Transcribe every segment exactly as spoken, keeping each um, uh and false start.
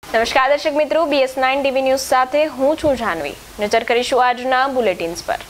નમસ્કાર દર્શક મિત્રો, બીએસ નાઇન ટીવી ન્યૂઝ સાથે હું છું જાનવી। નજર કરીશું આજના બુલેટિન્સ પર।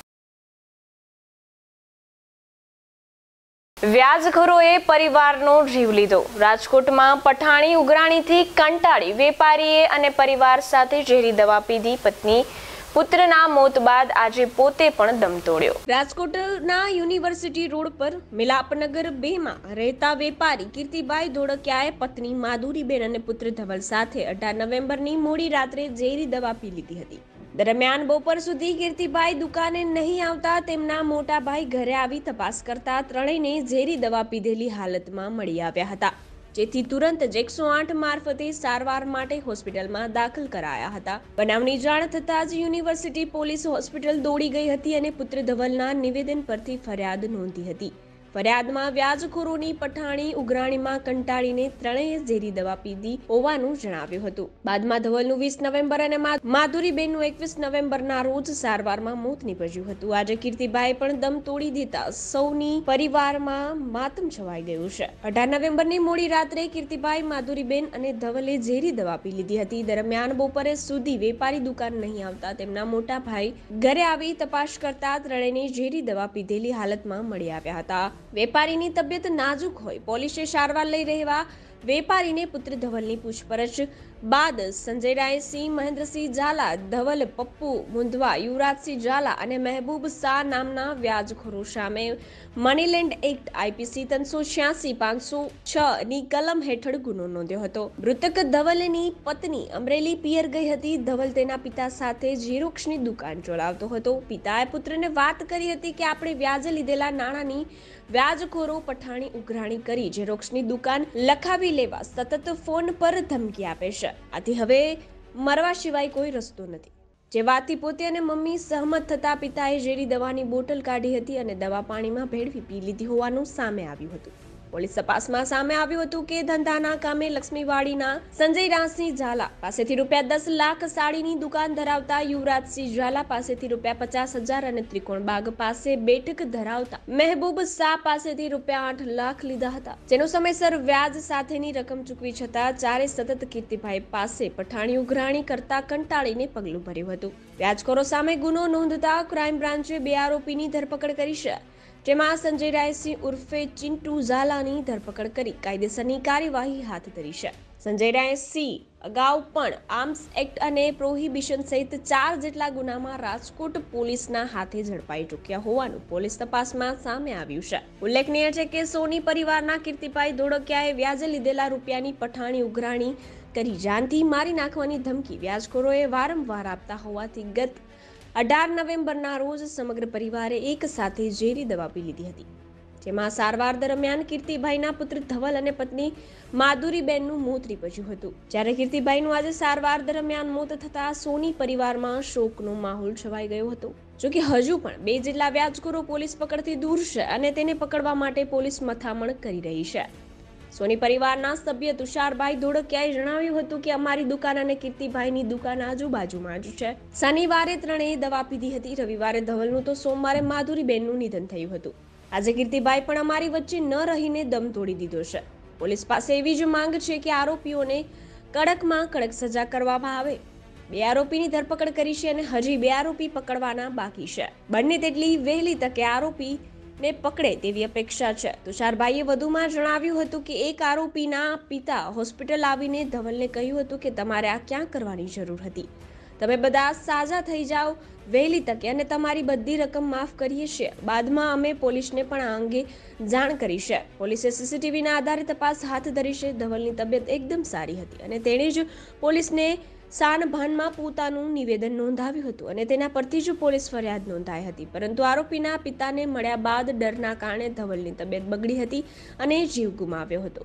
વ્યાજખોરોએ પરિવારનો જીવ લીધો। રાજકોટમાં પઠાણી ઉઘરાણીથી કંટાળી વેપારીએ અને પરિવાર સાથે ઝેરી દવા પીધી। પત્ની પુત્રના મોત બાદ આજે પોતે પણ દમ તોડ્યો। રાજકોટના યુનિવર્સિટી રોડ પર મિલાપનગર બે માં રહેતા વેપારી કીર્તિભાઈ ધોળકિયાએ પત્ની માધુરીબેન અને પુત્ર ધવલ સાથે અઢાર નવેમ્બરની મોડી રાત્રે ઝેરી દવા પી લીધી હતી। દરમિયાન બપોર સુધી કીર્તિભાઈ દુકાને નહીં આવતા તેમના મોટા ભાઈ ઘરે આવી તપાસ કરતા ત્રણેયને ઝેરી દવા પીધેલી હાલતમાં મળી આવ્યા હતા, જેથી તુરંત જ એકસો આઠ મારફતે સારવાર માટે હોસ્પિટલમાં દાખલ કરાયા હતા। બનાવની જાણ થતાં જ યુનિવર્સિટી પોલીસ હોસ્પિટલ દોડી ગઈ હતી અને પુત્ર ધવલના નિવેદન પરથી ફરિયાદ નોંધી હતી। ફરિયાદમાં વ્યાજખોરોની પઠાણી ઉઘરાણીમાં કંટાળીને ત્રણેય ઝેરી દવા પીધી હોવાનું જણાવ્યું હતું। બાદમાં ધવલનું વીસ નવેમ્બર અને માધુરીબેનનું એકવીસ નવેમ્બરના રોજ સારવારમાં મોત નીપજ્યું હતું। આજે કીર્તિભાઈ પણ દમ તોડી દેતા સૌની પરિવારમાં માતમ છવાઈ ગયું છે। અઢાર નવેમ્બરની મોડી રાત્રે કીર્તિભાઈ, માધુરીબેન અને ધવલે ઝેરી દવા પી લીધી હતી। દરમિયાન બપોરે સુધી વેપારી દુકાન નહીં આવતા તેમના મોટા ભાઈ ઘરે આવી તપાસ કરતા ત્રણેયને ઝેરી દવા પીધેલી હાલતમાં મળી આવ્યા હતા। વેપારીની તબિયત નાજુક હોય પોલીસે સારવાર લઈ રહેવા વેપારીને પુત્ર ધવલની પૂછપરછ બાદ સંજય રાયસિંહ, મહેન્દ્રસિંહ ઝાલા, ધવલ પપ્પુ મુંદવા, યુવરાજસિંહ ઝાલા અને મહેબૂબ શાહ નામના વ્યાજખોરો સામે મનીલેન્ડ એક્ટ આઈપીસી ત્રણસો છ્યાસી પાંચસો છ ની કલમ હેઠળ ગુનો નોંધ્યો હતો। મૃતક ધવલની પત્ની અમરેલી પિયર ગઈ હતી। ધવલ તેના પિતા સાથે ઝેરોક્ષની દુકાન ચલાવતો હતો। પિતાએ પુત્રને વાત કરી હતી કે આપણે વ્યાજે લીધેલા નાણાંની વ્યાજખોરો પઠાણી ઉઘરાણી કરી ઝેરોક્ષની દુકાન લખાવી લેવા સતત ફોન પર ધમકી આપે છે, આથી હવે મરવા સિવાય કોઈ રસ્તો નથી। જે વાતથી પોતે અને મમ્મી સહમત થતા પિતાએ ઝેરી દવાની બોટલ કાઢી હતી અને દવા પાણીમાં ભેળવી પી લીધી હોવાનું સામે આવ્યું હતું। પોલીસ તપાસમાં સામે આવ્યું હતું કે ધંધાના કામે લક્ષ્મીવાડીના સંજય રાસિંહ ઝાલા પાસેથી રૂપિયા દસ લાખ, સાડીની દુકાન ધરાવતા યુવરાજસિંહ ઝાલા પાસેથી રૂપિયા પચાસ હજાર અને ત્રિકોણબાગ પાસે બેઠક ધરાવતા મહેબૂબ શાહ પાસેથી રૂપિયા આઠ લાખ લીધા હતા, જેનો સમયસર વ્યાજ સાથેની રકમ ચૂકવી છતાં ચારે સતત કીર્તિભાઈ પાસે પઠાણી ઉઘરાણી કરતા કંટાળીને પગલું ભર્યું હતું। વ્યાજખોરો સામે ગુનો નોંધતા ક્રાઇમ બ્રાન્ચે બે આરોપીની ધરપકડ કરી છે, જેમાં સંજય રાયસિંહ ઉર્ફે ચિંટુ ઝાલાની ધરપકડ કરી કાયદેસરની કાર્યવાહી હાથ ધરી છે। સંજય રાયસિંહ અગાઉ પણ આર્મ્સ એક્ટ અને પ્રોહિબિશન સહિત ચાર જેટલા ગુનામાં રાજકોટ પોલીસના હાથે ઝડપાઈ ચૂક્યા હોવાનું પોલીસ તપાસમાં સામે આવ્યું છે। ઉલ્લેખનીય છે કે સોની પરિવારના કીર્તિભાઈ ધોળકિયાએ વ્યાજે લીધેલા રૂપિયાની પઠાણી ઉઘરાણી કરી જાનથી મારી નાખવાની ધમકી વ્યાજખોરોએ વારંવાર આપતા હોવાથી ગત અઢાર નવેમ્બરના રોજ સમગ્ર પરિવારે એક સાથે ઝેરી દવા પી લીધી હતી, જેમાં સારવાર દરમિયાન કીર્તિભાઈના પુત્ર ધવલ અને પત્ની માધુરીબેનનું મોત નીપજ્યું હતું। જ્યારે કીર્તિભાઈનું આજે સારવાર દરમિયાન મોત થતા સોની પરિવારમાં શોકનો માહોલ છવાઈ ગયો હતો। જો કે હજુ પણ બે જેટલા વ્યાજખોરો પોલીસ પકડથી દૂર છે અને તેને પકડવા માટે પોલીસ મથામણ કરી રહી છે। સોની પરિવારના સભ્ય તુષારભાઈ ધોળકિયાએ જણાવ્યું હતું કે અમારી દુકાન અને કીર્તિભાઈની દુકાન આજુબાજુમાં જ છે। શનિવારે ત્રણેય દવા પીધી હતી। રવિવારે ધવલનું તો સોમવારે માધુરીબેનનું નિધન થયું હતું। આજે કીર્તિભાઈ પણ અમારી વચ્ચે ન રહીને દમ તોડી દીધો છે। પોલીસ પાસે એવી જ માંગ છે કે આરોપીઓને કડકમાં કડક સજા કરવામાં આવે। બે આરોપીની ધરપકડ કરી છે અને હજી બે આરોપી પકડવાના બાકી છે। બંને તેટલી વહેલી તકે આરોપી ને પકડે તેવી અપેક્ષા છે। તુષારભાઈએ વધુમાં જણાવ્યું હતું કે એક આરોપીના પિતા હોસ્પિટલ આવીને ધવલને કહ્યું હતું કે તમારે આ ક્યાં કરવાની જરૂર હતી, તમે બધા સાજા થઈ જાઓ વહેલી તકે અને તમારી બધી રકમ માફ કરીએ છીએ। બાદમાં અમે પોલીસને પણ આ અંગે જાણ કરી છે। પોલીસે સીસીટીવીના આધારે તપાસ હાથ ધરી છે। ધવલની તબિયત એકદમ સારી હતી અને તેણે જ પોલીસને સાનભાનમાં પોતાનું નિવેદન નોંધાવ્યું હતું અને તેના પરથી જ પોલીસ ફરિયાદ નોંધાઈ હતી, પરંતુ આરોપીના પિતાને મળ્યા બાદ ડરના કારણે ધવલની તબિયત બગડી હતી અને જીવ ગુમાવ્યો હતો।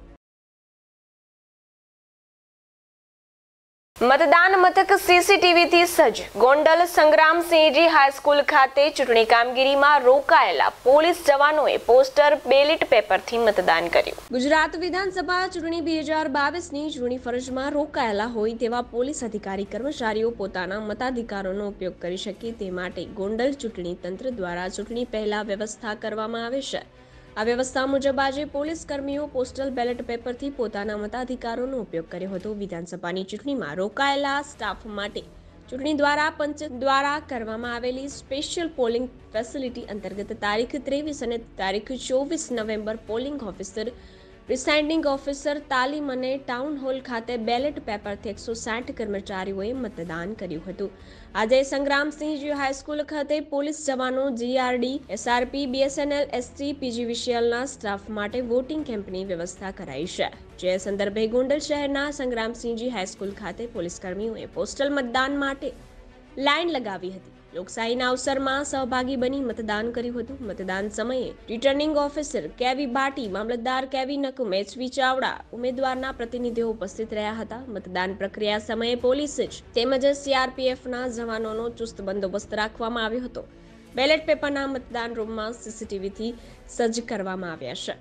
મતદાન મથક સીસીટીવીથી સજ્જ। ગોંડલ સંગ્રામસિંહજી હાઈસ્કૂલ ખાતે ચૂંટણી કામગીરીમાં રોકાયેલા પોલીસ જવાનોએ પોસ્ટર બેલેટ પેપરથી મતદાન કર્યું। ગુજરાત વિધાનસભા ચૂંટણી બે હજાર બાવીસની ચૂંટણી ફરજમાં રોકાયેલા હોય તેવા પોલીસ અધિકારી કર્મચારીઓ પોતાના મતાધિકારોનો ઉપયોગ કરી શકે તે માટે ગોંડલ ચૂંટણી તંત્ર દ્વારા ચૂંટણી પહેલા વ્યવસ્થા કરવામાં આવે છે। આ વ્યવસ્થા મુજબ આજે પોલીસ કર્મીઓ પોસ્ટલ બેલેટ પેપરથી પોતાના મતાધિકારોનો ઉપયોગ કર્યો હતો। વિધાનસભાની ચૂંટણીમાં રોકાયેલા સ્ટાફ માટે ચૂંટણી દ્વારા પંચ દ્વારા કરવામાં આવેલી સ્પેશિયલ પોલિંગ ફેસિલિટી અંતર્ગત તારીખ ત્રેવીસ અને તારીખ ચોવીસ નવેમ્બર પોલિંગ ઓફિસર, પ્રિસાઇડિંગ ઓફિસર, તાલીમ અને ટાઉન હોલ ખાતે બેલેટ પેપરથી એકસો સાઠ કર્મચારીઓએ મતદાન કર્યું હતું। આજે સંગ્રામસિંહજી હાઈસ્કૂલ ખાતે પોલીસ જવાનો, જીઆરડી, એસઆરપી, બીએસએનએલ, એસટી, પીજીવીસીએલના સ્ટાફ માટે વોટિંગ કેમ્પની વ્યવસ્થા કરાઈ છે। જે સંદર્ભે ગોંડલ શહેરના સંગ્રામસિંહજી હાઈસ્કૂલ ખાતે પોલીસ કર્મીઓએ પોસ્ટલ મતદાન માટે લાઈન લગાવી હતી। લોકશાહીના અવસરમાં સહભાગી બની મતદાન કર્યું હતું। મતદાન સમયે રિટર્નિંગ ઓફિસર કેવી ભાટી, મામલતદાર કેવી નકુમ, એચવી ચાવડા, ઉમેદવારના પ્રતિનિધિઓ ઉપસ્થિત રહ્યા હતા। મતદાન પ્રક્રિયા સમયે પોલીસ જ તેમજ સીઆરપીએફના જવાનોનો ચુસ્ત બંદોબસ્ત રાખવામાં આવ્યો હતો। બેલેટ પેપરના મતદાન રૂમમાં સીસીટીવીથી સજ્જ કરવામાં આવ્યા છે।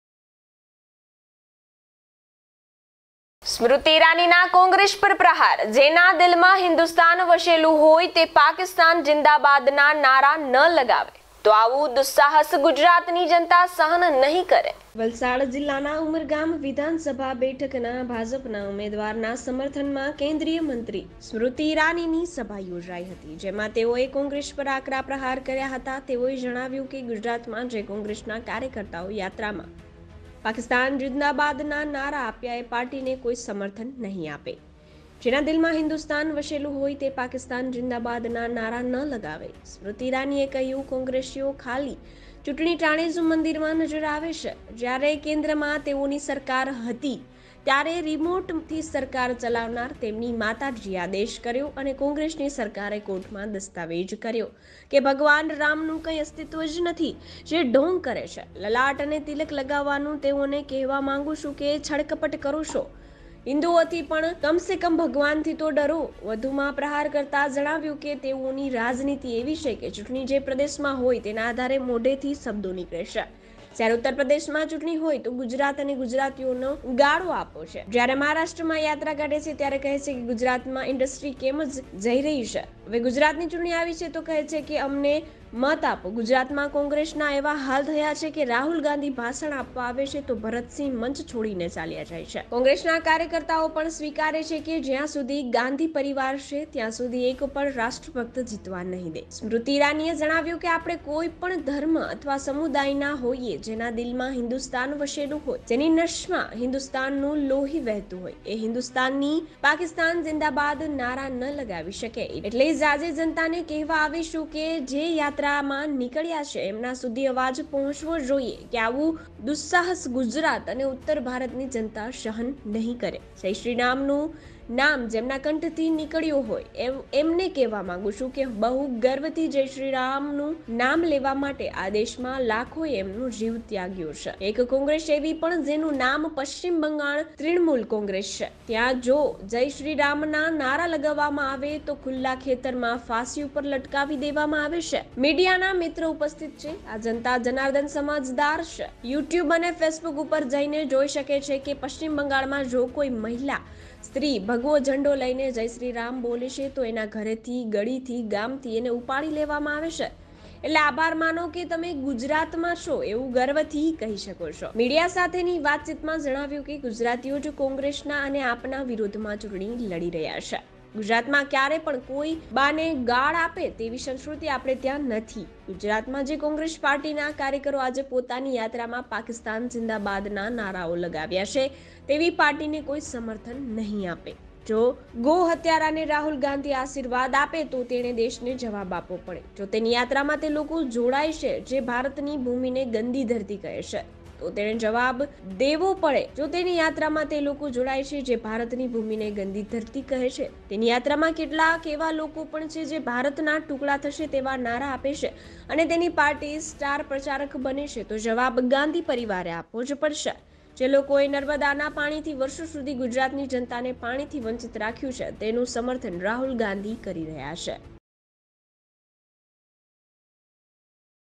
સ્મૃતિ ઈરાનીના કોંગ્રેસ પર પ્રહાર। જેના દિલમાં હિન્દુસ્તાન વસેલું હોય તે પાકિસ્તાન જિંદાબાદના નારા ન લગાવે તો આવું દુસ્સાહસ ગુજરાતની જનતા સહન નહીં કરે। વલસાડ જિલ્લાના ઉમરગામ વિધાનસભા બેઠકના ભાજપના ઉમેદવારના સમર્થનમાં કેન્દ્રીય મંત્રી સ્મૃતિ ઈરાનીની સભા યોજાઈ હતી। જેમાં તેઓએ કોંગ્રેસ પર આકરા પ્રહાર કર્યા હતા। તેઓએ જણાવ્યું કે ગુજરાતમાં જે કોંગ્રેસના કાર્યકર્તાઓ યાત્રામાં પાકિસ્તાન જિંદાબાદના નારા આપ્યા એ પાર્ટીને કોઈ સમર્થન નહીં આપે। જેના દિલમાં હિન્દુસ્તાન વસેલું હોય તે પાકિસ્તાન જિંદાબાદના નારા ન લગાવે। સ્મૃતિ ઈરાનીએ કહ્યું, કોંગ્રેસીઓ ખાલી ચૂંટણી ટાણે જ મંદિરમાં નજર આવે છે। જ્યારે કેન્દ્રમાં તેઓની સરકાર હતી ત્યારે રિમોટથી સરકાર ચલાવનાર તેમની માતાજી આદેશ કર્યો અને કોંગ્રેસની સરકારે કોર્ટમાં દસ્તાવેજ કર્યો કે ભગવાન રામનું કંઈ અસ્તિત્વ જ નથી, જે ઢોંગ કરે છે। લલાટ અને તિલક લગાવવાનું તેઓને કહેવા માંગુ છું કે છળકપટ કરો છો। હિન્દુઓથી પણ કમસે કમ ભગવાનથી તો ડરો। વધુમાં પ્રહાર કરતા જણાવ્યું કે તેઓની રાજનીતિ એવી છે કે ચૂંટણી જે પ્રદેશમાં હોય તેના આધારે મોઢેથી શબ્દો નીકળે છે। જ્યારે ઉત્તર પ્રદેશમાં ચૂંટણી હોય તો ગુજરાત અને ગુજરાતીઓનો ગાળો આપો છે। જ્યારે મહારાષ્ટ્રમાં યાત્રા કાઢે છે ત્યારે કહે છે કે ગુજરાતમાં ઇન્ડસ્ટ્રી કેમ જ જઈ રહી છે। હવે ગુજરાતની ચૂંટણી આવી છે તો કહે છે કે અમને મત આપો। ગુજરાતમાં કોંગ્રેસના એવા હાલ થયા છે કે રાહુલ ગાંધી ભાષણ આપવા આવે છે તો ભરતસિંહ મંચ છોડીને ચાલ્યા જાય છે। કોંગ્રેસના કાર્યકર્તાઓ પણ સ્વીકારે છે કે જ્યાં સુધી ગાંધી પરિવાર છે ત્યાં સુધી એક પણ રાષ્ટ્રભક્ત જીતવા નહીં દે। સ્મૃતિ ઈરાનીએ જણાવ્યું કે આપણે કોઈ પણ ધર્મ અથવા સમુદાયના હોઈએ, જેના દિલમાં હિન્દુસ્તાન વસેલું હોય, જેની નસમાં હિન્દુસ્તાનનું લોહી વહેતું હોય, એ હિન્દુસ્તાનની પાકિસ્તાન જિંદાબાદ નારા ન લગાવી શકે। એટલે જ આજે જનતાને કહેવા આવીશું કે જે યાત્રામાં નીકળ્યા છે એમના સુધી અવાજ પહોંચવો જોઈએ કે આવું દુસ્સાહસ ગુજરાત અને ઉત્તર ભારતની જનતા સહન નહીં કરે। જય શ્રી રામનું નામ જેમના કંઠથી નીકળ્યું હોય એમ એમને કહેવા માંગુ છું કે બહુ ગર્વથી જય શ્રી રામનું નામ લેવા માટે આ દેશમાં લાખોએ એમનો જીવ ત્યાગ્યો છે। એક કોંગ્રેસ એવી પણ જેનું નામ પશ્ચિમ બંગાળ તૃણમૂલ કોંગ્રેસ છે, ત્યાં જો જય શ્રી રામના નારા લગાવવામાં આવે તો ખુલ્લા ખેતરમાં ફાંસી ઉપર લટકાવી દેવામાં આવે છે। મીડિયાના મિત્રો ઉપસ્થિત છે। આ જનતા જનાર્દન સમજદાર છે। યુટ્યુબ અને ફેસબુક ઉપર જઈને જોઈ શકે છે કે પશ્ચિમ બંગાળમાં જો કોઈ મહિલા સ્ત્રી ભગવો ઝંડો લઈને જય શ્રી રામ બોલે છે તો એના ઘરેથી, ગળીથી, ગામથી એને ઉપાડી લેવામાં આવે છે। એટલે આભાર માનો કે તમે ગુજરાતમાં છો એવું ગર્વથી કહી શકો છો। મીડિયા સાથેની વાતચીતમાં જણાવ્યું કે ગુજરાતીઓ જ કોંગ્રેસના અને આપના વિરોધમાં ચૂંટણી લડી રહ્યા છે। ગુજરાતમાં ક્યારે પણ કોઈ બાને ગાળ આપે તેવી સંસ્કૃતિ આપણે ત્યાં નથી। ગુજરાતમાં જે કોંગ્રેસ પાર્ટીના કાર્યકરો આજે પોતાની યાત્રામાં પાકિસ્તાન જિંદાબાદના નારાઓ લગાવ્યા છે તેવી પાર્ટીને કોઈ સમર્થન નહીં આપે। જો ગો હત્યારાને રાહુલ ગાંધી આશીર્વાદ આપે તો તેણે દેશને જવાબ આપવો પડે। જો તેની યાત્રામાં તે લોકો જોડાય છે જે ભારતની ભૂમિને ગંદી ધરતી કહે છે તો તેણે જવાબ દેવો પડે। જો તેની યાત્રામાં તે લોકો જોડાય છે જે ભારતની ભૂમિને ગંદી ધરતી કહે છે, તેની યાત્રામાં કેટલાક એવા લોકો પણ છે જે ભારતના ટુકડા થશે તેવા નારા આપે છે અને તેની પાર્ટી સ્ટાર પ્રચારક બને છે તો જવાબ ગાંધી પરિવારે આપવો જ પડશે। જે લોકોએ નર્મદાના પાણીથી વર્ષો સુધી ગુજરાતની જનતાને પાણીથી વંચિત રાખ્યું છે તેનું સમર્થન રાહુલ ગાંધી કરી રહ્યા છે।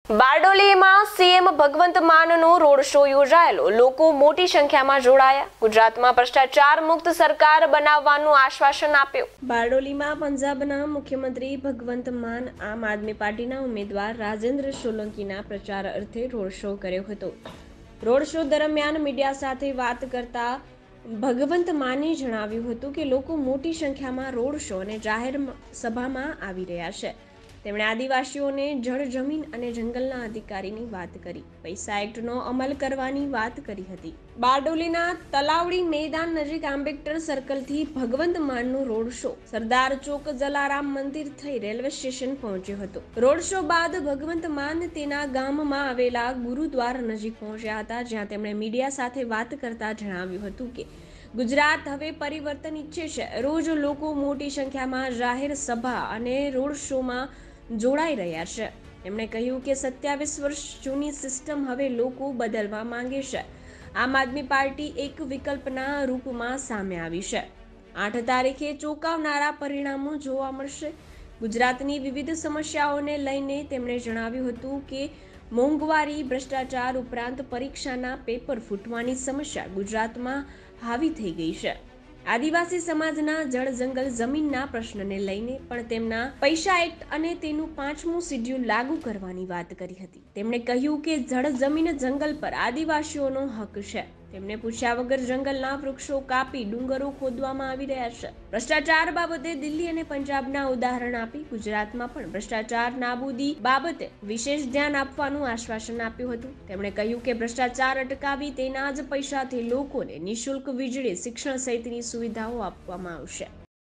બારડોલીમાં સીએમ ભગવંત માનનો રોડ શો યોજાયેલો, લોકો મોટી સંખ્યામાં જોડાયા, ગુજરાતમાં ભ્રષ્ટાચાર મુક્ત સરકાર બનાવવાનું આશ્વાસન આપ્યું। બારડોલીમાં પંજાબના મુખ્યમંત્રી ભગવંત માન આમ આદમી પાર્ટીના ઉમેદવાર રાજેન્દ્ર સોલંકીના પ્રચાર અર્થે રોડ શો કર્યો હતો। રોડ શો દરમિયાન મીડિયા સાથે વાત કરતા ભગવંત માને જણાવ્યું હતું કે લોકો મોટી સંખ્યામાં રોડ શો અને જાહેર સભામાં આવી રહ્યા છે। તેમણે આદિવાસીઓને જળ જમીન અને જંગલના અધિકારીની વાત કરી, પૈસા એક્ટનો અમલ કરવાની વાત કરી હતી। બારડોલીના તલાવડી મેદાન નજીક આંબેડકર સર્કલથી ભગવંત માનનો રોડ શો સરદાર ચોક જલારામ મંદિર થઈ રેલવે સ્ટેશન પહોંચ્યો હતો। રોડ શો બાદ ભગવંત માન તેના ગામમાં આવેલા ગુરુદ્વાર નજીક પહોંચ્યા હતા, જ્યાં તેમણે મીડિયા સાથે વાત કરતા જણાવ્યું હતું કે ગુજરાત હવે પરિવર્તન ઈચ્છે છે। રોજ લોકો મોટી સંખ્યામાં જાહેર સભા અને રોડ શોમાં જોડાઈ રહ્યા છે। તેમણે કહ્યું કે સત્યાવીસ વર્ષ જૂની સિસ્ટમ હવે લોકો બદલવા માંગે છે। આમ આદમી પાર્ટી એક વિકલ્પના રૂપમાં સામે આવી છે। આઠ તારીખે ચોંકાવનારા પરિણામો જોવા મળશે। ગુજરાતની વિવિધ સમસ્યાઓને લઈને તેમણે જણાવ્યું હતું કે મોંઘવારી, ભ્રષ્ટાચાર ઉપરાંત પરીક્ષાના પેપર ફૂટવાની સમસ્યા ગુજરાતમાં હાવી થઈ ગઈ છે। આદિવાસી સમાજના જળ જંગલ જમીનના પ્રશ્નને લઈને પણ તેમના પૈસા એક્ટ અને તેનું પાંચમું શિડ્યુલ લાગુ કરવાની વાત કરી હતી। તેમણે કહ્યું કે જળ જમીન જંગલ પર આદિવાસીઓનો હક છે। તેમને પૂછ્યા વગર જંગલના વૃક્ષો કાપી ડુંગરો ખોદવામાં આવી રહ્યા છે। ભ્રષ્ટાચાર બાબતે દિલ્હી અને પંજાબના ઉદાહરણ આપી ગુજરાતમાં પણ ભ્રષ્ટાચાર નાબૂદી બાબતે વિશેષ ધ્યાન આપવાનું આશ્વાસન આપ્યું હતું। તેમણે કહ્યું કે ભ્રષ્ટાચાર અટકાવી તેના જ પૈસાથી લોકોને નિઃશુલ્ક વીજળી, શિક્ષણ સહિતની સુવિધાઓ આપવામાં આવશે।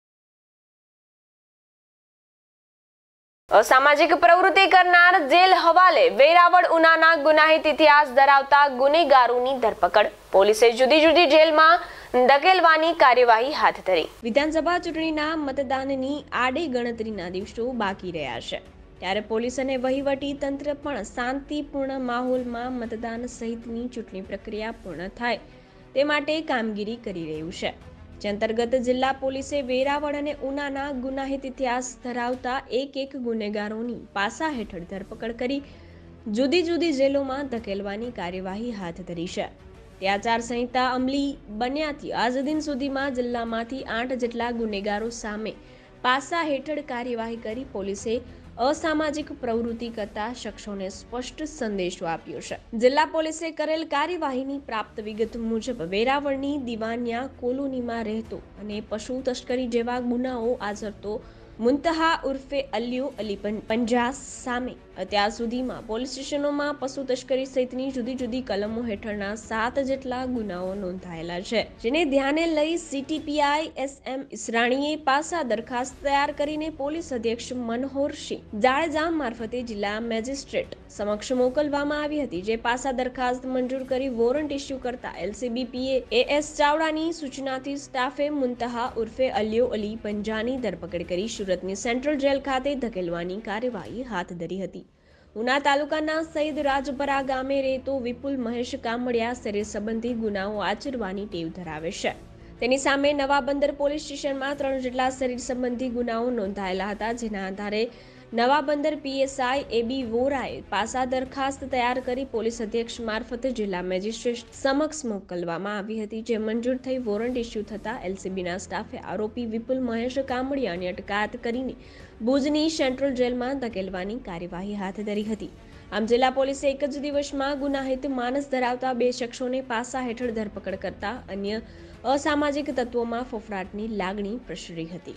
અસામાજિક પ્રવૃત્તિ કરનાર જેલ હવાલે, વેરાવળ ઉનાના ગુનાહિત ઇતિહાસ ધરાવતા ગુનેગારોની ધરપકડ, પોલીસે જુદી જુદી જેલમાં ધકેલવાની કાર્યવાહી હાથ ધરી। વિધાનસભા ચૂંટણીના મતદાનની આડે ગણતરીના દિવસો બાકી રહ્યા છે, ત્યારે પોલીસ અને વહીવટી તંત્ર પણ શાંતિપૂર્ણ માહોલમાં મતદાન સહિતની ચૂંટણી પ્રક્રિયા પૂર્ણ થાય તે માટે કામગીરી કરી રહ્યું છે। જે અંતર્ગત જિલ્લા પોલીસે વેરાવળ અને ઉનાના ગુનાહિત ઇતિહાસ ધરાવતા એક એક ગુનેગારોની પાસા હેઠળ ધરપકડ કરી જુદી જુદી જેલોમાં ધકેલવાની કાર્યવાહી હાથ ધરી છે। તે આચાર સંહિતા અમલી બન્યાથી આજ દિન સુધીમાં જિલ્લામાંથી આઠ જેટલા ગુનેગારો સામે પાસા હેઠળ કાર્યવાહી કરી પોલીસે અસામાજિક પ્રવૃત્તિ કરતા શખ્સોને સ્પષ્ટ સંદેશો આપ્યો છે। જિલ્લા પોલીસે કરેલ કાર્યવાહીની પ્રાપ્ત વિગત મુજબ વેરાવળની દિવાનિયા કોલોનીમાં રહેતો અને પશુ તસ્કરી જેવા ગુનાઓ આચરતો મુંતહા ઉર્ફે અલ્યુ અલી પંજાસ સામે અત્યાર સુધીમાં પોલીસ સ્ટેશનોમાં પશુ તસ્કરી સહિતની જુદી જુદી કલમો હેઠળના સાત જેટલા ગુનાઓ નોંધાયેલા છે, જેને ધ્યાને લઈ સીટીપીઆઈ એસ એમ ઈસરાણીએ પાસા દરખાસ્ત તૈયાર કરીને પોલીસ અધ્યક્ષ મનોહરસિંહ જાડેજા મારફતે જિલ્લા મેજિસ્ટ્રેટ સમક્ષ મોકલવામાં આવી હતી। જે પાસા દરખાસ્ત મંજૂર કરી વોરંટ ઇસ્યુ કરતા એલસીબીપીએ એએસ ચાવડાની સૂચનાથી સ્ટાફે મુંતહા ઉર્ફે અલ્યુ અલી પંજાની ધરપકડ કરી સુરતની સેન્ટ્રલ જેલ ખાતે ધકેલવાની કાર્યવાહી હાથ ધરી હતી। ઉના તાલુકાના સઈદ રાજપરા ગામે રહેતો વિપુલ મહેશ કામડિયા શરીર સંબંધી ગુનાઓ આચરવાની ટેવ ધરાવે છે। તેની સામે નવા બંદર પોલીસ સ્ટેશનમાં ત્રણ જેટલા શરીર સંબંધી ગુનાઓ નોંધાયેલા હતા, જેના આધારે નવા બંદર પીએસઆઈ એબી વોરાએ પાસા દરખાસ્ત તૈયાર કરી પોલીસ અધ્યક્ષ મારફતે જિલ્લા મેજિસ્ટ્રેટ સમક્ષ મોકલવામાં આવી હતી। જે મંજૂર થઈ વોરંટ ઇસ્યુ થતા એલસીબીના સ્ટાફે આરોપી વિપુલ મહેશ કામડિયાની અટકાયત કરીને ભુજની સેન્ટ્રલ જેલમાં ધકેલવાની કાર્યવાહી હાથ ધરી હતી। આમ જિલ્લા પોલીસે એક જ દિવસમાં ગુનાહિત માનસ ધરાવતા બે શખ્સોને પાસા હેઠળ ધરપકડ કરતા અન્ય અસામાજિક તત્વોમાં ફફડાટની લાગણી પ્રસરી હતી।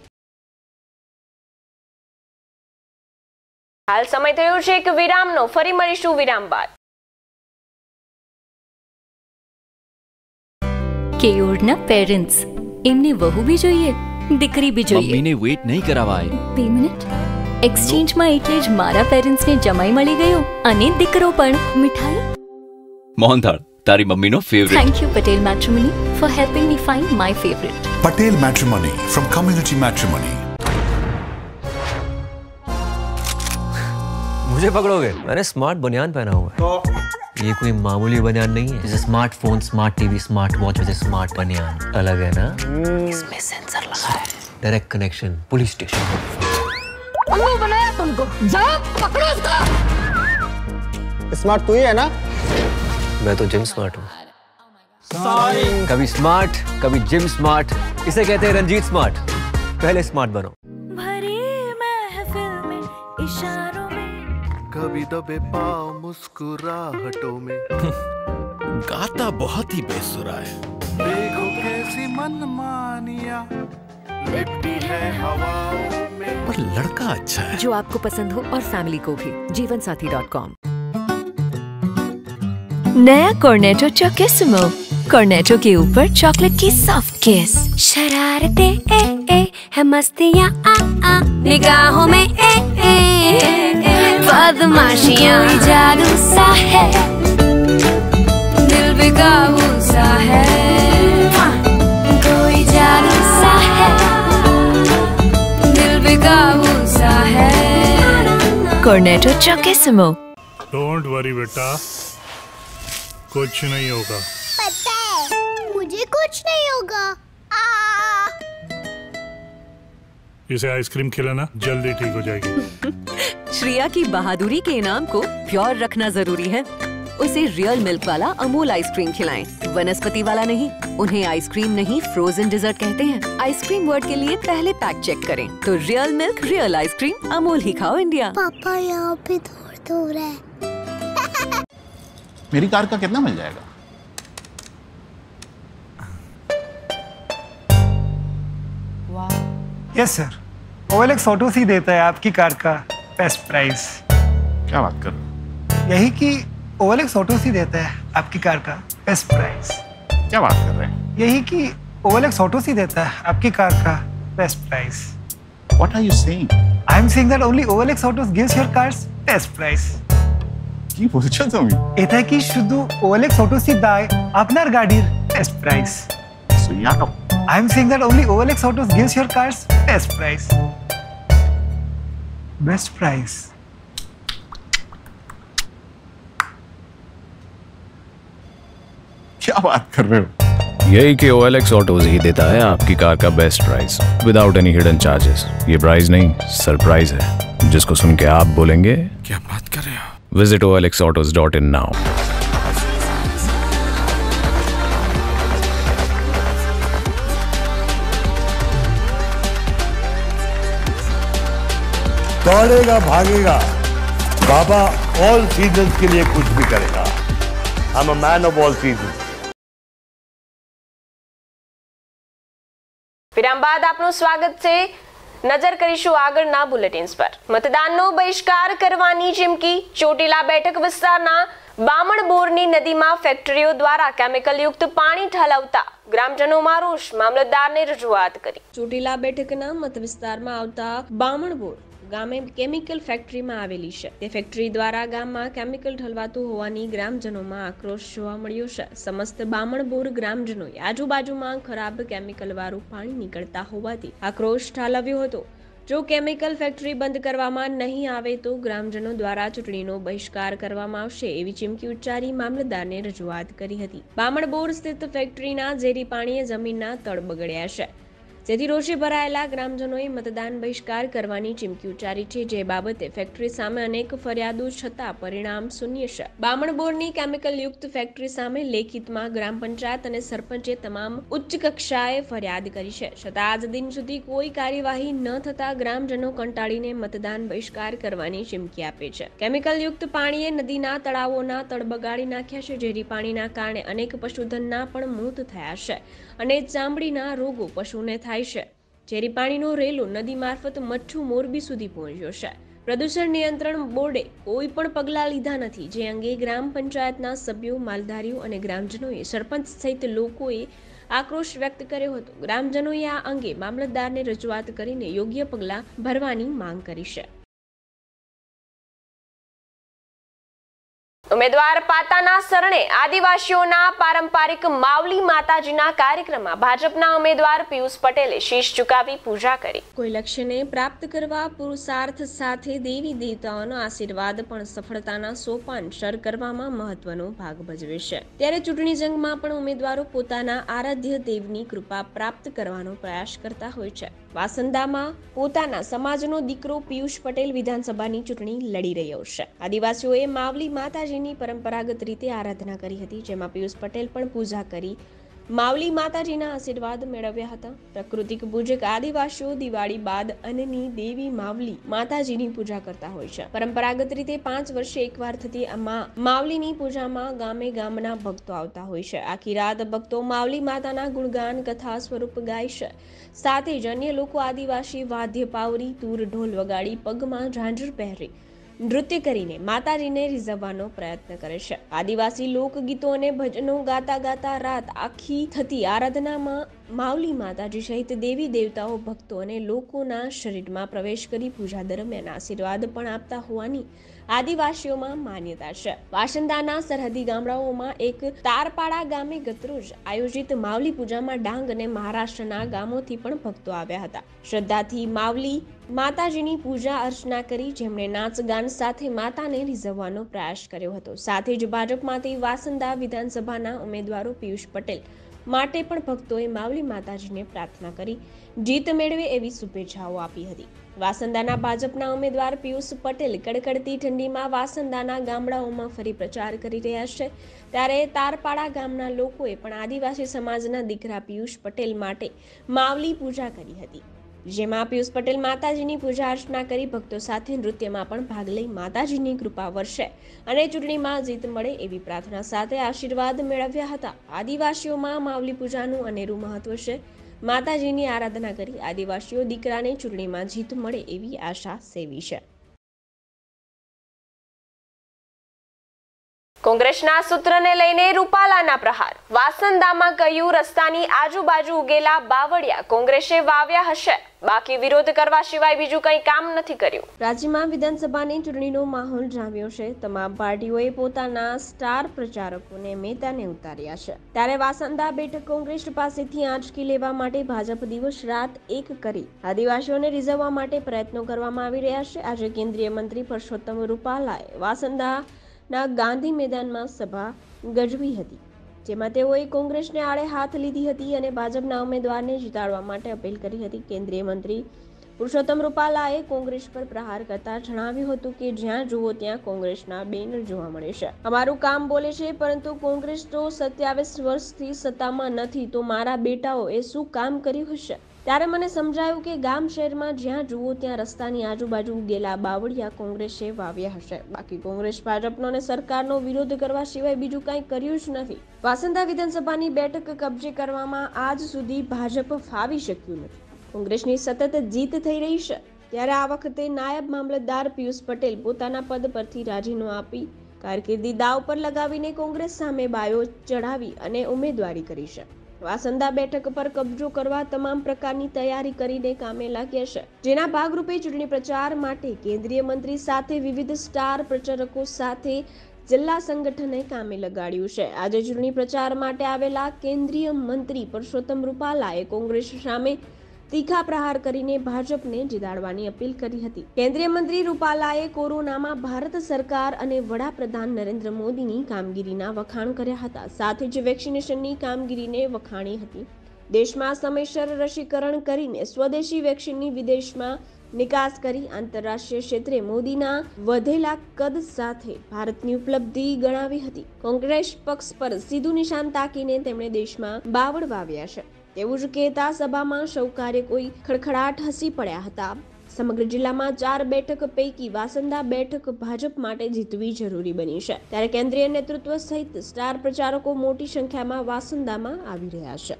હાલ સમય થયો છે એક વિરામનો, ફરી મળીશું વિરામ બાદ। કેયોરના પેરેન્ટ્સ, એમને વહુ બી જોઈએ, દીકરી બી જોઈએ। મમ્મીને વેઇટ નહીં કરાવાય। બે મિનિટ, એક્સચેન્જમાં એટલે જ મારા પેરેન્ટ્સને જમાઈ મળી ગયો અને દીકરો પણ। મીઠાઈ મોહનથાળ, તારી મમ્મીનો favourite. Thank you Patel matrimony for helping me find my favourite. Patel matrimony from community matrimony. मुझे पकड़ोगे? मैंने स्मार्ट बनियान पहना हुआ है। तो ये कोई मामूली बनियान नहीं है। जैसे smartphone, smart TV, smart watch वैसे स्मार्ट बनियान अलग है ना? इसमें सेंसर लगा है, डायरेक्ट कनेक्शन पुलिस स्टेशन। उल्लू बनाया तुमको, जाओ पकड़ो उसको। स्मार्ट तू ही है ना? मैं तो जिम स्मार्ट हूँ। कभी स्मार्ट, कभी जिम स्मार्ट। इसे कहते हैं रंजीत स्मार्ट। पहले स्मार्ट बनो। भरी महफिल में इशारों में कभी दबे पाँव मुस्कुराहटों में गाता बहुत ही बेसुरा है। देखो कैसी मनमानियाँ लिपटी है हवाओं में। पर लड़का अच्छा है। जो आपको पसंद हो और फैमिली को भी। Jeevansathi dot com. नया कॉर्नेटो चॉकेसिमो। कॉर्नेटो के ऊपर चॉकलेट की सॉफ्ट किस। शरारते ए ए है मस्तियाँ आ आ निगाहों में ए ए बदमाशियाँ जादू सा है दिल बेकाबू सा है कोई जादू सा है दिल बेकाबू सा है। कॉर्नेटो चॉकेसिमो। डोंट वरी बेटा, कुछ नहीं होगा। पता है मुझे कुछ नहीं होगा। आ! इसे आइसक्रीम खिलाना, जल्दी ठीक हो जाएगी। श्रेया की बहादुरी के इनाम को प्योर रखना जरूरी है। उसे रियल मिल्क वाला अमूल आइसक्रीम खिलाएं, वनस्पति वाला नहीं। उन्हें आइसक्रीम नहीं, फ्रोजन डिजर्ट कहते हैं। आइसक्रीम वर्ड के लिए पहले पैक चेक करें तो real milk, real ice cream, Amul ही खाओ इंडिया। पापा यहाँ पे दूर दूर है। मेरी कार का कितना मिल जाएगा? यस सर, ओएलएक्स ऑटोस ही देता है आपकी कार का बेस्ट प्राइस। क्या बात कर रहे हो? यही कि ओएलएक्स ऑटोस ही देता है आपकी कार का बेस्ट प्राइस। क्या बात कर रहे हैं? यही कि ओएलएक्स ऑटोस ही देता है आपकी कार का best price. What are you saying? I am saying that only O L X Autos gives your cars best price. কি বলছো তুমি? এটা কি শুধু O L X Autos ই দেয় আপনার গাড়ির best price? So yeah, I am saying that only O L X Autos gives your cars best price. Best price. क्या बात कर रहे हो? यही कि O L X Autos ही देता है आपकी कार का best price without any hidden charges. ये प्राइस नहीं, सरप्राइज है, जिसको सुन के आप बोलेंगे क्या बात कर रहे हो? Visit O L X autos dot in now. दौड़ेगा भागेगा बाबा, ऑल सीजन्स के लिए कुछ भी करेगा। I am a man of all seasons. વિરામ બાદ આપનું સ્વાગત છે। નજર કરીશું આગળના બુલેટિન્સ પર। મતદાનનો બહિષ્કાર કરવાની ચીમકી। ચોટીલા બેઠક વિસ્તારના બામણબોરની નદીમાં ફેક્ટરીઓ દ્વારા કેમિકલયુક્ત પાણી ઠાલવતા ગ્રામજનોમાં રોષ। મામલતદારને રજૂઆત કરી। ચોટીલા બેઠકના મત વિસ્તારમાં આવતા બામણબોર ગામે કેમિકલ ફેક્ટરીમાં આવેલી છે। તે ફેક્ટરી દ્વારા ગામમાં કેમિકલ ઠલવાતું હોવાની ગ્રામજનોમાં આક્રોશ જોવા મળ્યો છે। સમસ્ત બામણબોર ગ્રામજનોએ આજુબાજુમાં ખરાબ કેમિકલવાળું પાણી નીકળતા હોવાથી આક્રોશ ઠાલવ્યો હતો। જો કેમિકલ ફેક્ટરી બંધ કરવામાં નહીં આવે તો ગ્રામજનો દ્વારા ચૂંટણીનો બહિષ્કાર કરવામાં આવશે એવી ચીમકી ઉચ્ચારી મામલતદારને રજૂઆત કરી હતી। બામણબોર સ્થિત ફેક્ટરીના ઝેરી પાણીએ જમીનના તળ બગડ્યા છે, જેથી રોષે ભરાયેલા ગ્રામજનોએ મતદાન બહિષ્કાર કરવાની ચીમકી ઉચ્ચારી છે। જે બાબતે ફેક્ટરી સામે અનેક ફરિયાદો છતાં પરિણામ શૂન્ય છે। બામણબોરની કેમિકલયુક્ત ફેક્ટરી સામે લેખિતમાં ગ્રામ પંચાયત અને સરપંચે તમામ ઉચ્ચ કક્ષાએ ફરિયાદ કરી છે, છતાં આજ દિન સુધી કોઈ કાર્યવાહી ન થતા ગ્રામજનો કંટાળીને મતદાન બહિષ્કાર કરવાની ચીમકી આપે છે। કેમિકલયુક્ત પાણીએ નદીના તળાવોના તળ બગાડી નાખ્યા છે। ઝેરી પાણીના કારણે અનેક પશુધનના પણ મૃત થયા છે અને ચામડીના રોગો પશુને થાય છે। ઝેરી પાણીનો રેલો નદી મારફત મચ્છુ મોરબી સુધી પહોંચ્યો છે। પ્રદૂષણ નિયંત્રણ બોર્ડે કોઈ પણ પગલાં લીધા નથી, જે અંગે ગ્રામ પંચાયતના સભ્યો, માલધારીઓ અને ગ્રામજનોએ સરપંચ સહિત લોકોએ આક્રોશ વ્યક્ત કર્યો હતો। ગ્રામજનોએ આ અંગે મામલતદારને રજૂઆત કરીને યોગ્ય પગલાં ભરવાની માંગ કરી છે। ઉમેદવાર પાતાના શરણે આદિવાસીઓના પારંપરિક માવલી માતાજીના કાર્યક્રમમાં ભાજપના ઉમેદવાર પિયુષ પટેલે શીશ ઝુકાવી પૂજા કરી। કોઈ લક્ષ્યને પ્રાપ્ત કરવા પુરુષાર્થ સાથે દેવી દેવતાઓનો આશીર્વાદ પણ સફળતાના સોપાન સર કરવામાં મહત્વનો ભાગ ભજવે છે। ત્યારે ચૂંટણી જંગમાં પણ ઉમેદવારો પોતાના આરાધ્ય દેવની કૃપા પ્રાપ્ત કરવાનો પ્રયાસ કરતા હોય છે। વાસંદામાં પોતાના સમાજનો દીકરો પિયુષ પટેલ વિધાનસભાની ચૂંટણી લડી રહ્યો છે। આદિવાસીઓએ માવલી માતાજી માતાજીની પરંપરાગત રીતે આરાધના કરી હતી, જેમાં પિયુષ પટેલ પણ પૂજા કરી માવલી માતાજીના આશીર્વાદ મેળવ્યા હતા. પ્રાકૃતિક પૂજક આદિવાસીઓ દિવાળી બાદ અન્નની દેવી માવલી માતાજીની પૂજા કરતા હોય છે. પરંપરાગત રીતે પાંચ વર્ષે એકવાર થતી આ માવલીની પૂજામાં ગામે ગામના ભક્તો આવતા હોય છે. આખી રાત ભક્તો માવલી માતાના ગુણગાન કથા સ્વરૂપ ગાય છે. સાથે જ અન્ય લોકો આદિવાસી વાદ્ય પાવરી તૂર ઢોલ વગાડી પગમાં ઝાંઝર પહેરી નૃત્ય કરીને માતાજીને રીઝવવાનો પ્રયત્ન કરે છે. આદિવાસી લોકગીતો અને ભજનો ગાતા ગાતા રાત આખી થતી આરાધનામાં માવલી માતાજી સહિત દેવી દેવતાઓ ભક્તો અને લોકોના શરીરમાં પ્રવેશ કરી પૂજા દરમિયાન આશીર્વાદ પણ આપતા હોવાની આદિવાસીઓમાં માન્યતા છે. વાસંદાના સરહદી ગામડાઓમાં એક તારપાડા ગામે ગતરોજ આયોજિત માવલી પૂજામાં ડાંગ અને મહારાષ્ટ્રના ગામોથી પણ ભક્તો આવ્યા હતા. શ્રદ્ધાથી માવલી માતાજીની પૂજા અર્ચના કરી, જેમણે નાચ ગાન સાથે માતાને રીઝવવાનો પ્રયાસ કર્યો હતો. સાથે જ ભાજપમાંથી વાસંદા વિધાનસભાના ઉમેદવારો પિયુષ પટેલ માટે પણ ભક્તોએ માવલી માતાજીને પ્રાર્થના કરી જીત મેળવે એવી શુભેચ્છાઓ આપી હતી. વાસંદાના ભાજપના ઉમેદવાર પિયુષ પટેલ કડકડતી ઠંડીમાં વાસંદાના ગામડાઓમાં ફરી પ્રચાર કરી રહ્યા છે, ત્યારે તારપાડા ગામના લોકોએ પણ આદિવાસી સમાજના દીકરા પિયુષ પટેલ માટે માવલી પૂજા કરી હતી, જેમાં પિયુષ પટેલ માતાજીની પૂજા અર્ચના કરી ભક્તો સાથે નૃત્યમાં પણ ભાગ લઈ માતાજીની કૃપા વર્ષે અને ચૂંટણીમાં જીત મળે એવી પ્રાર્થના સાથે આશીર્વાદ મેળવ્યા હતા. આદિવાસીઓમાં માવલી પૂજાનું અનેરું મહત્વ છે. માતાજીની આરાધના કરી આદિવાસીઓ દીકરાને ચૂંટણીમાં જીત મળે એવી આશા સેવી છે. કોંગ્રેસના સૂત્રને લઈને રૂપાલાના પ્રહાર. વાસંદામાં કહ્યું, રસ્તાની આજુબાજુ ઉગેલા બાવળિયા કોંગ્રેસે વાવ્યા હશે, બાકી વિરોધ કરવા સિવાય બીજું કંઈ કામ નથી કર્યું. રાજ્યમાં વિધાનસભાની ચૂંટણીનો માહોલ જામ્યો છે. તમામ પાર્ટીઓએ પોતાના સ્ટાર પ્રચારકોને મેદાને ઉતાર્યા છે, ત્યારે વાસંદા બેઠક કોંગ્રેસ પાસેથી આંચકી લેવા માટે ભાજપ દિવસ રાત એક કરી આદિવાસીઓને રીઝવવા માટે પ્રયત્નો કરવામાં આવી રહ્યા છે. આજે કેન્દ્રીય મંત્રી પરસોત્તમ રૂપાલાએ વાસંદા ના ગાંધી મેદાનમાં સભા ગજવી હતી, જેમાં તેઓએ કોંગ્રેસને આડે હાથ લીધી હતી અને ભાજપના ઉમેદવારને જીતાડવા માટે અપીલ કરી હતી. કેન્દ્રીય મંત્રી પુરુષોત્તમ રૂપાલાએ કોંગ્રેસ પર પ્રહાર કરતા જણાવ્યું હતું કે જ્યાં જુઓ ત્યાં કોંગ્રેસના બેનર જોવા મળે છે. અમારું કામ બોલે છે, પરંતુ કોંગ્રેસ તો સત્યાવીસ વર્ષથી સત્તામાં નથી, તો મારા બેટાઓ એ શું કામ કર્યું હશે? ત્યારે મને સમજાયું કે ગામ શહેરમાં જ્યાં જુઓ ત્યાં રસ્તાની આજુબાજુ ઉગેલા બાવળિયા કોંગ્રેસે વાવ્યા હશે, બાકી કોંગ્રેસ ભાજપનો અને સરકારનો વિરોધ કરવા સિવાય બીજું કંઈ કર્યું જ નથી. વાસંદા વિધાનસભાની બેઠક કબજે કરવામાં આજ સુધી ભાજપ ફાવી શક્યું નથી. કોંગ્રેસની સતત જીત થઈ રહી છે, ત્યારે આ વખતે નાયબ મામલતદાર પિયુષ પટેલ પોતાના પદ પરથી રાજીનામું આપી કારકિર્દી દાવ પર લગાવીને કોંગ્રેસ સામે બાયો ચઢાવી અને ઉમેદવારી કરી છે. વાસંદા બેઠક પર કબજો કરવા તમામ પ્રકારની તૈયારી કરીને કામે લાગ્યા છે, જેના ભાગરૂપે ચૂંટણી પ્રચાર માટે કેન્દ્રીય મંત્રી સાથે વિવિધ સ્ટાર પ્રચારકો સાથે જિલ્લા સંગઠને કામે લગાડ્યું છે. આજે ચૂંટણી પ્રચાર માટે આવેલા કેન્દ્રીય મંત્રી પરસોત્તમ રૂપાલાએ કોંગ્રેસ સામે તીખા પ્રહાર કરીને ભાજપને જીતાડવાની અપીલ કરી હતી. કેન્દ્રીય મંત્રી રૂપાલાએ કોરોનામાં ભારત સરકાર અને વડાપ્રધાન નરેન્દ્ર મોદીની કામગીરીના વખાણ કર્યા હતા. સાથે જ વેક્સિનેશનની કામગીરીને વખાણી હતી. દેશમાં સમયસર રસીકરણ કરીને સ્વદેશી વેક્સિનની વિદેશમાં નિકાસ કરી આંતરરાષ્ટ્રીય ક્ષેત્રે મોદીના વધેલા કદ સાથે ભારતની ઉપલબ્ધિ ગણાવી હતી. કોંગ્રેસ પક્ષ પર સીધું નિશાન તાકીને તેમણે દેશમાં બાવળ વાવ્યા છે તેવું જ કહેતા સભામાં સૌ કાર્યકોઈ ખડખડાટ હસી પડ્યા હતા. સમગ્ર જિલ્લામાં ચાર બેઠક પૈકી વાસંદા બેઠક ભાજપ માટે જીતવી જરૂરી બની છે, ત્યારે કેન્દ્રીય નેતૃત્વ સહિત સ્ટાર પ્રચારકો મોટી સંખ્યામાં વાસંદામાં આવી રહ્યા છે.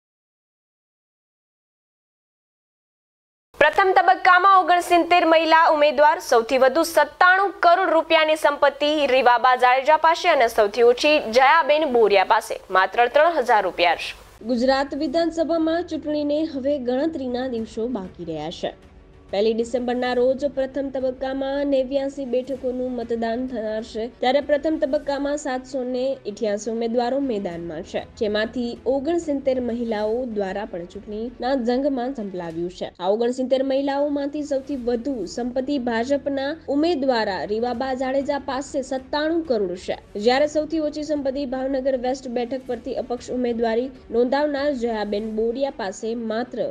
પ્રથમ તબક્કામાં ઓગણસિત્તેર મહિલા ઉમેદવાર, સૌથી વધુ સત્તાણું કરોડ રૂપિયાની સંપત્તિ રીવાબા જાડેજા પાસે અને સૌથી ઓછી જયાબેન બોરિયા પાસે માત્ર ત્રણ હજાર રૂપિયા છે. ગુજરાત વિધાનસભામાં ચૂંટણીને હવે ગણતરીના દિવસો બાકી રહ્યા છે. પહેલી ડિસેમ્બરના રોજ પ્રથમ તબક્કામાં નેવ્યાસી બેઠકોનું મતદાન થનાર છે, ત્યારે પ્રથમ તબક્કામાં સાતસો ને અઠ્યાસી ઉમેદવારો મેદાનમાં છે, જેમાંથી ઓગણસિત્તેર મહિલાઓ દ્વારા પણ ચૂંટણીના જંગમાં ઝંપલાવ્યું છે. આ ઓગણસિત્તેર મહિલાઓમાંથી સૌથી વધુ સંપત્તિ ભાજપના ઉમેદવાર રીવાબા જાડેજા પાસે સત્તાણું કરોડ છે, જ્યારે સૌથી ઓછી સંપત્તિ ભાવનગર વેસ્ટ બેઠક પરથી અપક્ષ ઉમેદવારી નોંધાવનાર જયાબેન બોરિયા પાસે માત્ર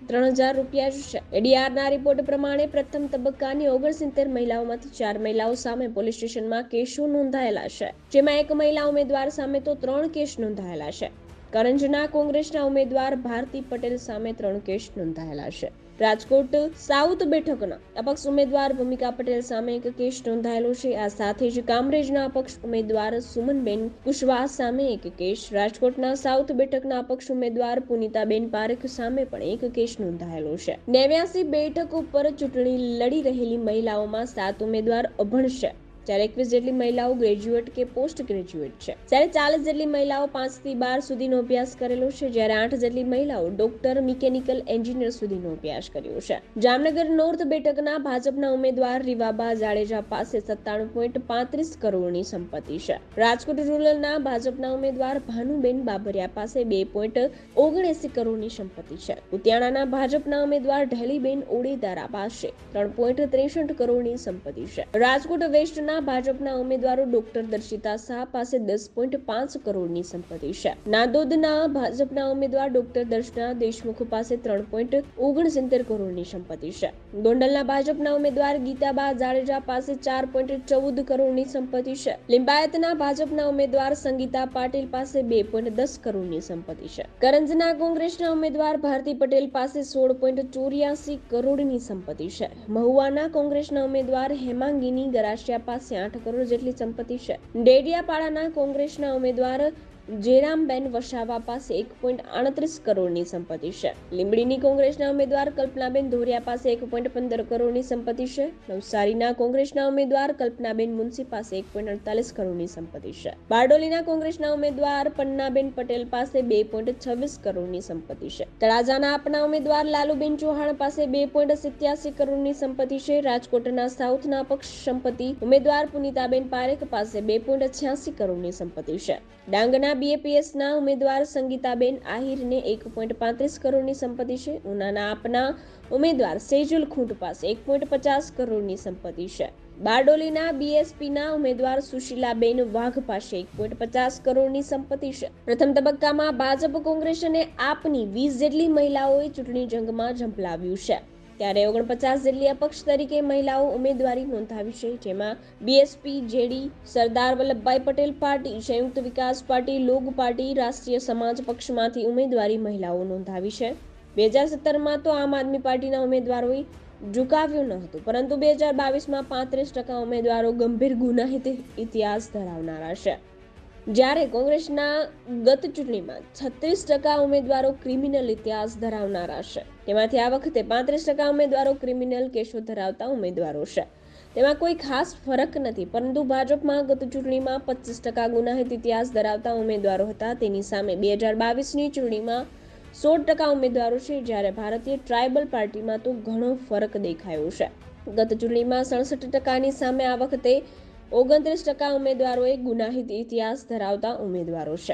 ત્રણ હજાર રૂપિયા જ છે। એડીઆરના રિપોર્ટ પ્રમાણે પ્રથમ તબક્કાની ઓગણસિત્તેર મહિલાઓમાંથી ચાર મહિલાઓ સામે પોલીસ સ્ટેશનમાં કેસો નોંધાયેલા છે, જેમાં એક મહિલા ઉમેદવાર સામે તો ત્રણ કેસ નોંધાયેલા છે। કરંજના કોંગ્રેસના ઉમેદવાર ભારતી પટેલ સામે ત્રણ કેસ નોંધાયેલા છે। રાજકોટ સાઉથ બેઠકના અપક્ષ ઉમેદવાર ભૂમિકા પટેલ સામે એક કેસ નોંધાયેલો છે। આ સાથે જ કામરેજના અપક્ષ ઉમેદવાર સુમનબેન કુશવાહ સામે એક કેસ, રાજકોટના સાઉથ બેઠકના અપક્ષ ઉમેદવાર પુનિતાબેન પારેખ સામે પણ એક કેસ નોંધાયેલો છે। નેવ્યાસી બેઠક ઉપર ચૂંટણી લડી રહેલી મહિલાઓમાં સાત ઉમેદવાર અભણ છે, જ્યારે એકવીસ જેટલી મહિલાઓ ગ્રેજ્યુએટ કે પોસ્ટ ગ્રેજ્યુએટ છે, જ્યારે ચાલીસ જેટલી મહિલાઓ પાંચ થી બાર સુધીનો અભ્યાસ કરેલો છે, જ્યારે આઠ જેટલી મહિલાઓ ડોક્ટર, મિકેનિકલ એન્જિનિયર સુધીનો અભ્યાસ કર્યો છે। જામનગર નોર્થ બેઠકના ભાજપના ઉમેદવાર રીવાબા જાડેજા પાસે સત્તાણું પોઈન્ટ પાંત્રીસ કરોડની સંપત્તિ છે। રાજકોટ રૂરલના ભાજપના ઉમેદવાર ભાનુબેન બાબરિયા પાસે બે પોઈન્ટ ઓગણએસી કરોડની સંપત્તિ છે। ઉતિયાણાના ભાજપના ઉમેદવાર ઢેલીબેન ઓડેદારા પાસે ત્રણ પોઈન્ટ ત્રેસઠ કરોડની સંપત્તિ છે। રાજકોટ વેસ્ટના ભાજપના ઉમેદવારો ડોક્ટર દર્શિતા શાહ પાસે દસ પોઈન્ટ પાંચ કરોડની સંપત્તિ છે। નાદોદના ભાજપના ઉમેદવાર ડોક્ટર દર્શના દેશમુખ પાસે ત્રણ પોઈન્ટ ઓગણસિત્તેર કરોડની સંપત્તિ છે। ગોંડલના ભાજપના ઉમેદવાર ગીતાબા જાડેજા પાસે ચાર પોઈન્ટ ચૌદ કરોડની સંપત્તિ છે। લિંબાયતના ભાજપના ઉમેદવાર સંગીતા પાટીલ પાસે બે પોઈન્ટ દસ કરોડની સંપત્તિ છે। કરંજના કોંગ્રેસના ઉમેદવાર ભારતી પટેલ પાસે સોળ પોઈન્ટ ચોર્યાસી કરોડની સંપત્તિ છે। મહુવાના કોંગ્રેસના ઉમેદવાર હેમાંગીની ગરાસિયા પાસે આઠ કરોડ જેટલી સંપત્તિ છે। ડેડિયાપાડાના કોંગ્રેસના ઉમેદવાર જેરામબેન વસાવા પાસે એક પોઈન્ટ આડત્રીસ કરોડની સંપત્તિ છે। લીંબડીની કોંગ્રેસના ઉમેદવાર કલ્પનાબેન ધોરિયા પાસે એક પોઈન્ટ પંદર કરોડની સંપત્તિ છે। નવસારીના કોંગ્રેસના ઉમેદવાર કલ્પનાબેન મુનસી પાસે એક પોઈન્ટ અડતાલીસ કરોડની સંપત્તિ છે। બારડોલીના કોંગ્રેસના ઉમેદવાર પન્નાબેન પટેલ પાસે બે પોઈન્ટ છવ્વીસ કરોડની સંપત્તિ છે। તળાજાના આપના ઉમેદવાર લાલુબેન ચૌહાણ પાસે બે પોઈન્ટ સિત્યાસી કરોડની સંપત્તિ છે। રાજકોટના સાઉથના પક્ષ સંપત્તિ ઉમેદવાર પુનિતાબેન પારેખ પાસે બે પોઈન્ટ છ્યાસી કરોડની સંપત્તિ છે। ડાંગના બીએપીએસના ઉમેદવાર સંગીતાબેન આહિરને એક પોઈન્ટ પાંત્રીસ કરોડની સંપત્તિ છે। ઉનાના આપના ઉમેદવાર સેજલ ખૂંટ પાસે એક પોઈન્ટ પચાસ કરોડની સંપત્તિ છે। બારડોલીના બીએસપીના ઉમેદવાર સુશીલાબેન વાઘ પાસે એક પોઈન્ટ પચાસ કરોડની સંપત્તિ છે। પ્રથમ તબક્કામાં ભાજપ, કોંગ્રેસ અને આપની વીસ જેટલી મહિલાઓએ ચૂંટણી જંગમાં ઝંપલાવ્યું છે, ત્યારે ઓગણપચાસ જેટલી અપક્ષ તરીકે મહિલાઓ ઉમેદવારી નોંધાવી છે, જેમાં BSP, JD, Sardar Vallabhbhai Patel party, Sanyukt Vikas party, લોક પાર્ટી, રાષ્ટ્રીય સમાજ પક્ષમાંથી ઉમેદવારી મહિલાઓ નોંધાવી છે। બે હજાર સત્તરમાં તો આમ આદમી પાર્ટીના ઉમેદવારોએ ઝુકાવ્યું ન હતું, પરંતુ બે હજાર બાવીસમાં પાંત્રીસ ટકા ઉમેદવારો ગંભીર ગુનાહિત ઇતિહાસ ધરાવનારા છે, જ્યારે કોંગ્રેસના ગત ચૂંટણીમાં છત્રીસ ટકા ઉમેદવારો ક્રિમિનલ ઇતિહાસ ધરાવનારા છે। તેમાંથી આ વખતે પાંત્રીસ ટકા ઉમેદવારો ક્રિમિનલ કેસો ધરાવતા ઉમેદવારો છે। તેમાં કોઈ ખાસ ફરક નથી, પરંતુ ભાજપમાં ગત ચૂંટણીમાં પચીસ ટકા ગુનાહિત ઇતિહાસ ધરાવતા ઉમેદવારો હતા, તેની સામે બે હજાર બાવીસની ચૂંટણીમાં સોળ ટકા ઉમેદવારો છે, જ્યારે ભારતીય ટ્રાઇબલ પાર્ટીમાં તો ઘણો ફરક દેખાયો છે। ગત ચૂંટણીમાં સડસઠ ટકાની સામે આ વખતે ઓગણત્રીસ ટકા ઉમેદવારોએ ગુનાહિત ઇતિહાસ ધરાવતા ઉમેદવારો છે।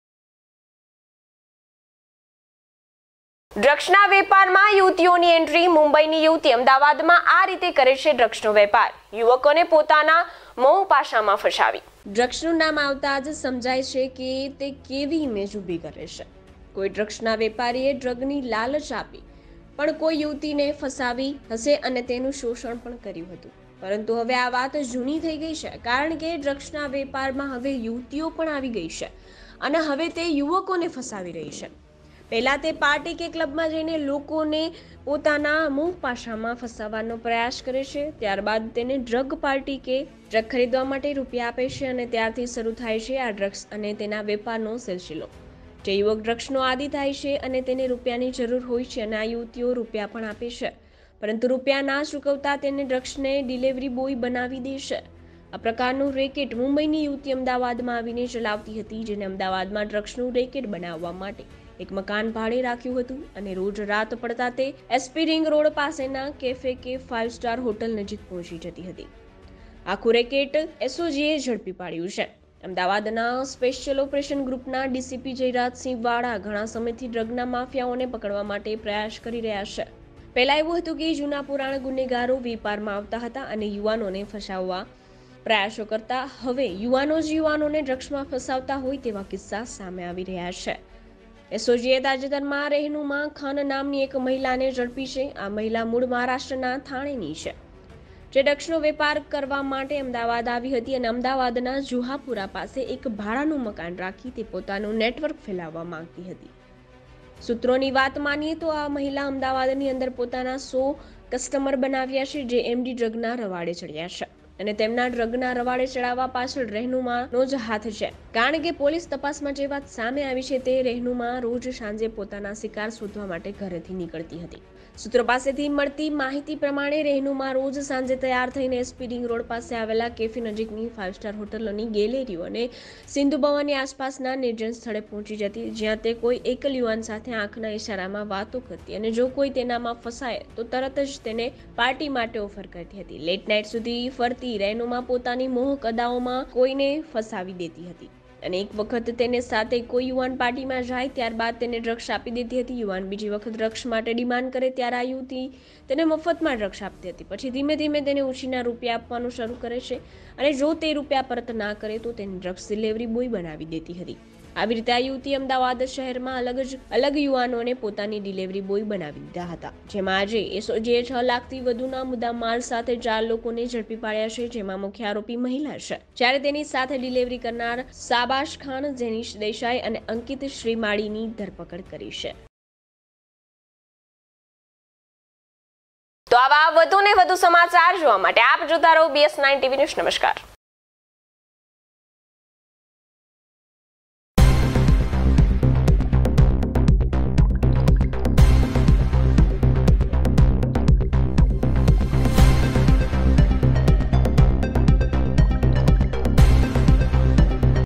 ડ્રગ્સના વેપારમાં યુવતીઓની એન્ટ્રી, મુંબઈની યુવતી અમદાવાદમાં આ રીતે કરે છે ડ્રગ્સનો વેપાર, યુવકોને પોતાના મોહ પાશામાં ફસાવી। ડ્રગ્સનું નામ આવતા જ સમજાય છે કે તે કેવી ઇમેજ ઊભી કરે છે। કોઈ ડ્રગ્સના વેપારીએ ડ્રગની લાલચ આપી પણ કોઈ યુવતીને ફસાવી હશે અને તેનું શોષણ પણ કર્યું હતું, પરંતુ હવે આ વાત જૂની થઈ ગઈ છે, કારણ કે ડ્રગ્સના વેપારમાં હવે યુવતીઓ પણ આવી ગઈ છે અને હવે તે યુવકોને ફસાવી રહી છે। પહેલા તે પાર્ટી કે ક્લબમાં જઈને લોકોને પોતાના મોહ પાશામાં ફસાવવાનો પ્રયાસ કરે છે, ત્યારબાદ તેને ડ્રગ પાર્ટી કે ડ્રગ ખરીદવા માટે રૂપિયા આપે છે અને ત્યારથી શરૂ થાય છે આ ડ્રગ્સ અને તેના વેપારનો સિલસિલો। જે યુવક ડ્રગ્સનો આદી થાય છે અને તેને રૂપિયાની જરૂર હોય છે અને આ યુવતીઓ રૂપિયા પણ આપે છે, પરંતુ રૂપિયા ના ચૂકવતા તેને ડ્રગ્સને ડિલિવરી બોય બનાવી દે છે। આ પ્રકારનું રેકેટ મુંબઈની યુવતી અમદાવાદમાં આવીને ચલાવતી હતી, જેને અમદાવાદમાં ડ્રગ્સનું રેકેટ બનાવવા માટે એક મકાન ભાડે રાખ્યું હતું અને રોજ રાત પડતા તે એસપી રિંગ રોડ પાસેના કેફે કે ફાઇવ સ્ટાર હોટલ નજીક પહોંચી જતી હતી। આખું રેકેટ એસઓજીએ ઝડપી પાડ્યું છે। અમદાવાદના સ્પેશિયલ ઓપરેશન ગ્રુપના ડીસીપી જયરાજસિંહ વાળા ઘણા સમયથી ડ્રગના માફિયાઓને પકડવા માટે પ્રયાસ કરી રહ્યા છે। પહેલા એવું હતું કે જૂના પુરાણ ગુનેગારો વેપારમાં આવતા હતા અને યુવાનોને ફસાવવા પ્રયાસો કરતા, હવે યુવાનો જ યુવાનોને ડ્રગ્સમાં ફસાવતા હોય તેવા કિસ્સા સામે આવી રહ્યા છે। એસઓજીએ તાજેતરમાં રહેનુમા ખાન નામની એક મહિલાને ઝડપી છે. આ મહિલા મૂળ મહારાષ્ટ્રના થાણેની છે, જે ડ્રગ્સનો વેપાર કરવા માટે અમદાવાદ આવી હતી અને અમદાવાદના જુહાપુરા પાસે એક ભાડાનું મકાન રાખી તે પોતાનું નેટવર્ક ફેલાવવા માંગતી હતી. સૂત્રોની વાત માનીએ તો આ મહિલા અમદાવાદની અંદર પોતાના સો કસ્ટમર બનાવ્યા છે, જે એમડી ડ્રગના રવાડે ચડ્યા છે અને તેમના ડ્રગના રવાડે ચડાવવા પાછળ રહેનુમાનો જ હાથ છે. કારણ કે પોલીસ તપાસમાં જે વાત સામે આવી છે તે રહેનુમા રોજ સાંજે પોતાના શિકાર શોધવા માટે ઘરેથી નીકળતી હતી. સૂત્રો પાસેથી મળતી માહિતી પ્રમાણે રહેનુમા રોજ સાંજે તૈયાર થઈને એસપી રિંગ રોડ પાસે આવેલા કેફી નજીકની ફાઇવ સ્ટાર હોટલોની ગેલેરીઓ અને સિંધુ ભવનની આસપાસના નિર્જન સ્થળે પહોંચી જતી, જ્યાં તે કોઈ એકલ યુવાન સાથે આંખના ઇશારામાં વાતો કરતી અને જો કોઈ તેનામાં ફસાય તો તરત જ તેને પાર્ટી માટે ઓફર કરતી હતી. લેટ નાઇટ સુધી ફરતી રહેનુમા પોતાની મોહક અદાઓમાં કોઈને ફસાવી દેતી હતી અને એક વખત તેને સાથે કોઈ યુવાન પાર્ટીમાં જાય ત્યારબાદ તેને ડ્રગ્સ આપી દેતી હતી. યુવાન બીજી વખત ડ્રગ્સ માટે ડિમાન્ડ કરે ત્યારે આ યુવતી તેને મફતમાં ડ્રગ્સ આપતી હતી. પછી ધીમે ધીમે તેને ઉછીના રૂપિયા આપવાનું શરૂ કરે છે અને જો તે રૂપિયા પરત ના કરે તો તેને ડ્રગ્સ ડિલિવરી બોય બનાવી દેતી હતી. આવી રીતે આ યુવતી અમદાવાદ શહેરમાં અલગ જ અલગ યુવાનોને પોતાની ડિલિવરી બોય બનાવી દીધા હતા, જેમાં આજે એસઓજીએ છ લાખથી વધુના મુદ્દા માલ સાથે ચાર લોકોને ઝડપી પાડ્યા છે, જેમાં મુખ્ય આરોપી મહિલા છે, જ્યારે તેની સાથે ડિલિવરી કરનાર સાબાશ ખાન, જેનિશ દેસાઈ અને અંકિત શ્રીમાળીની ધરપકડ કરી છે. તો આવા વધુ ને વધુ સમાચાર જોવા માટે આપ જોતા રહો બીએસ નાઇન ટીવી ન્યૂઝ. નમસ્કાર.